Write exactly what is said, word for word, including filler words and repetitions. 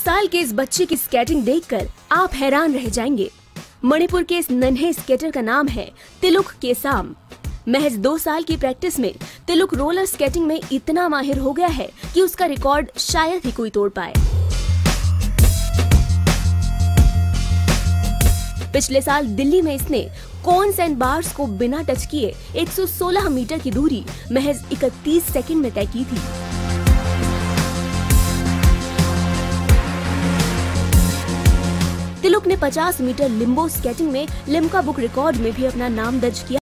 साल के इस बच्चे की स्केटिंग देखकर आप हैरान रह जाएंगे। मणिपुर के इस नन्हे स्केटर का नाम है तिलुक केसाम। महज दो साल की प्रैक्टिस में तिलुक रोलर स्केटिंग में इतना माहिर हो गया है कि उसका रिकॉर्ड शायद ही कोई तोड़ पाए। पिछले साल दिल्ली में इसने कोन्स एंड बार्स को बिना टच किए एक सौ सोलह मीटर की दूरी महज इकतीस सेकंड में तय की थी। तिलुक ने पचास मीटर लिम्बो स्केटिंग में लिम्का बुक रिकॉर्ड में भी अपना नाम दर्ज किया।